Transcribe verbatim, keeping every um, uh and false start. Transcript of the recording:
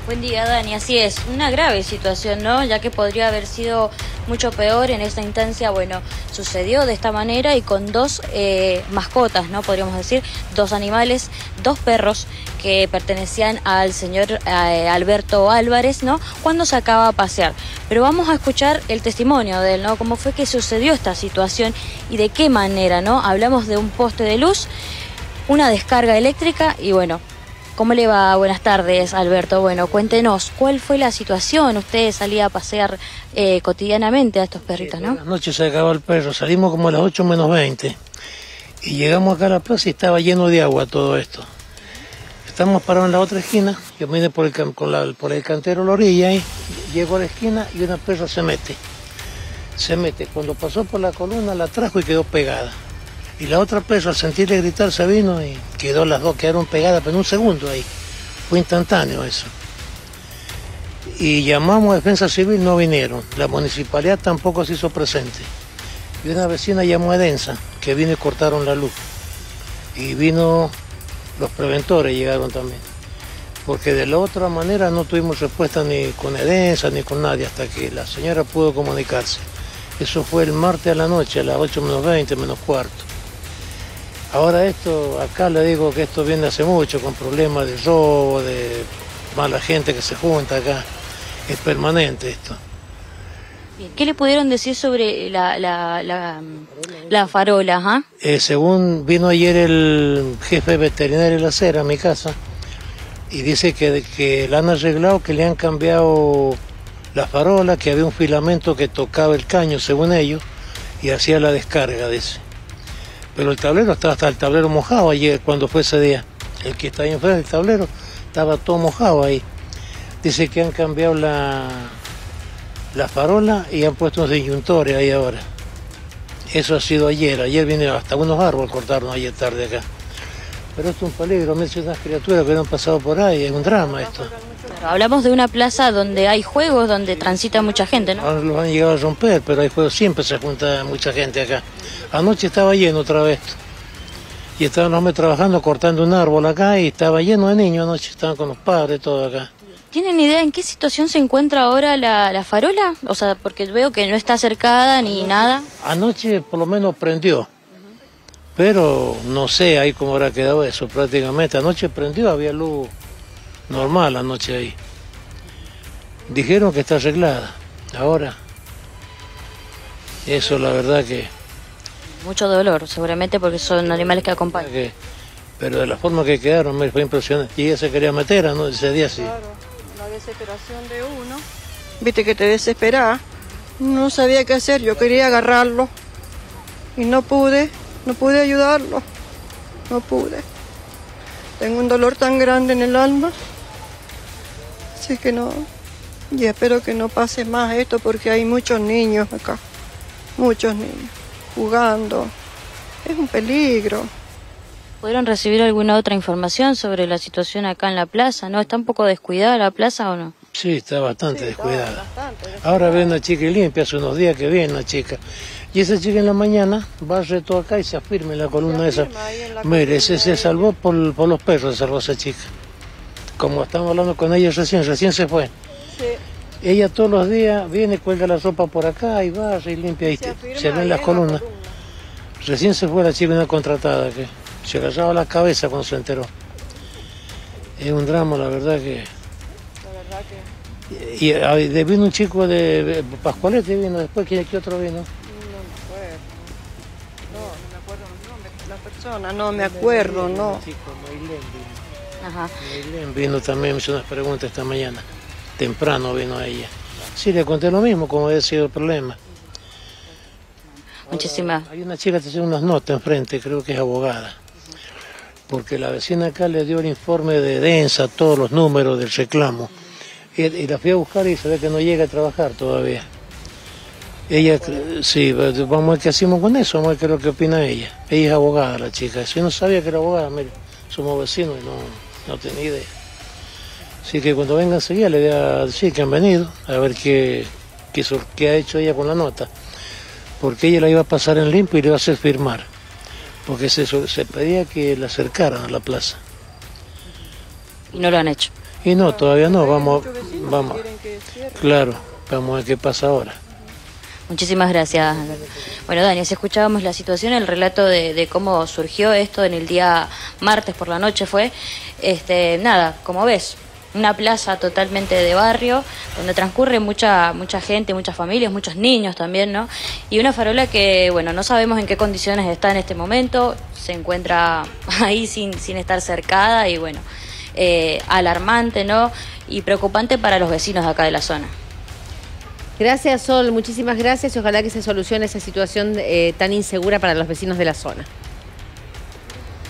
Buen día, Dani. Así es, una grave situación, ¿no? Ya que podría haber sido mucho peor en esta instancia. Bueno, sucedió de esta manera y con dos eh, mascotas, ¿no? Podríamos decir, dos animales, dos perros que pertenecían al señor eh, Alberto Álvarez, ¿no? Cuando se acaba a pasear. Pero vamos a escuchar el testimonio de él, ¿no? Cómo fue que sucedió esta situación y de qué manera, ¿no? Hablamos de un poste de luz, una descarga eléctrica y bueno... ¿Cómo le va? Buenas tardes, Alberto. Bueno, cuéntenos, ¿cuál fue la situación? Usted salía a pasear eh, cotidianamente a estos perritos, ¿no? Anoche se acabó el perro, salimos como a las ocho menos veinte y llegamos acá a la plaza y estaba lleno de agua todo esto. Estamos parados en la otra esquina, yo vine por el, con la, por el cantero a la orilla y llego a la esquina y una perra se mete. Se mete, cuando pasó por la columna la trajo y quedó pegada. Y la otra perra, al sentirle gritar, se vino y quedó, las dos quedaron pegadas, pero en un segundo ahí. Fue instantáneo eso. Y llamamos a Defensa Civil, no vinieron. La municipalidad tampoco se hizo presente. Y una vecina llamó a Edensa, que vino y cortaron la luz. Y vino, los preventores llegaron también. Porque de la otra manera no tuvimos respuesta ni con Edensa ni con nadie, hasta que la señora pudo comunicarse. Eso fue el martes a la noche, a las ocho menos veinte, menos cuarto. Ahora esto, acá le digo que esto viene hace mucho, con problemas de robo, de mala gente que se junta acá. Es permanente esto. ¿Qué le pudieron decir sobre la, la, la, la farola? ¿Ah? Eh, según vino ayer el jefe veterinario de la acera a mi casa, y dice que, que la han arreglado, que le han cambiado la farola, que había un filamento que tocaba el caño, según ellos, y hacía la descarga, dice. Pero el tablero estaba hasta el tablero mojado ayer cuando fue ese día. El que está ahí enfrente del tablero estaba todo mojado ahí. Dice que han cambiado la, la farola y han puesto unos disyuntores ahí ahora. Eso ha sido ayer. Ayer viene hasta unos árboles cortaron ayer tarde acá. Pero esto es un peligro, me dicen unas criaturas que no han pasado por ahí, es un drama esto. Claro, hablamos de una plaza donde hay juegos, donde transita mucha gente, ¿no? Ahora los han llegado a romper, pero hay juegos, siempre se junta mucha gente acá. Anoche estaba lleno otra vez. Y estaban los hombres trabajando, cortando un árbol acá y estaba lleno de niños anoche, estaban con los padres, todo acá. ¿Tienen idea en qué situación se encuentra ahora la, la farola? O sea, porque veo que no está cercada ni nada. Anoche por lo menos prendió, pero no sé ahí cómo habrá quedado eso prácticamente. Anoche prendió, había luz normal anoche ahí. Dijeron que está arreglada, ahora. Eso la verdad que... Mucho dolor, seguramente porque son animales que acompañan. Que, pero de la forma que quedaron me fue impresionante. Y ella se quería meter, ¿no? Ese día sí. Claro, la desesperación de uno. Viste que te desesperás. No sabía qué hacer, yo quería agarrarlo. Y no pude, no pude ayudarlo. No pude. Tengo un dolor tan grande en el alma. Así que no. Y espero que no pase más esto porque hay muchos niños acá. Muchos niños. Jugando, es un peligro. ¿Pudieron recibir alguna otra información sobre la situación acá en la plaza? ¿No está un poco descuidada la plaza o no? Sí, está bastante Sí, descuidada. está bastante descuidada. Ahora viene una chica y limpia, hace unos días que viene una chica. Y esa chica en la mañana barre todo acá y se afirma en la columna Se esa. afirma ahí en la Mire, se, columna se ahí. salvó por, por los perros, se salvó esa chica. Como estamos hablando con ella recién, recién se fue. Sí. Ella todos los días viene, cuelga la ropa por acá y barre y limpia y Se te- afirma se ven ahí las en la columnas. columna. Recién se fue la chica una contratada que se agarraba la cabeza cuando se enteró. Es un drama, la verdad que... La verdad que Y, y, y vino un chico de, de Pascualete, vino después, ¿qué, qué otro vino? no me acuerdo. No, no me acuerdo los nombres de la persona, no me acuerdo, no. Un chico, Mailén vino. Ajá. Mailén vino también, me hizo unas preguntas esta mañana. Temprano vino ella. Sí, le conté lo mismo, como había sido el problema. Muchísimas. Hay una chica que hace unas notas enfrente, creo que es abogada. Porque la vecina acá le dio el informe de Densa, todos los números del reclamo. Y, y la fui a buscar y se ve que no llega a trabajar todavía. Ella, sí, vamos a ver qué hacemos con eso, vamos a ver qué es lo que opina ella. Ella es abogada, la chica. Yo no sabía que era abogada, mire, somos vecinos y no, no tenía idea. Así que cuando vengan enseguida le voy a decir que han venido, a ver qué, qué, qué ha hecho ella con la nota. Porque ella la iba a pasar en limpio y le iba a hacer firmar. Porque se, se pedía que la acercaran a la plaza. Y no lo han hecho. Y no, todavía no, vamos, Muchos vecinos vamos, quieren que cierre. claro, vamos a ver qué pasa ahora. Muchísimas gracias, Alberto. Bueno, Dani, así escuchábamos la situación, el relato de, de cómo surgió esto en el día martes por la noche fue, este, nada, como ves, una plaza totalmente de barrio, donde transcurre mucha mucha gente, muchas familias, muchos niños también, ¿no? Y una farola que, bueno, no sabemos en qué condiciones está en este momento, se encuentra ahí sin, sin estar cercada y, bueno, eh, alarmante, ¿no? Y preocupante para los vecinos de acá de la zona. Gracias, Sol, muchísimas gracias y ojalá que se solucione esa situación eh, tan insegura para los vecinos de la zona.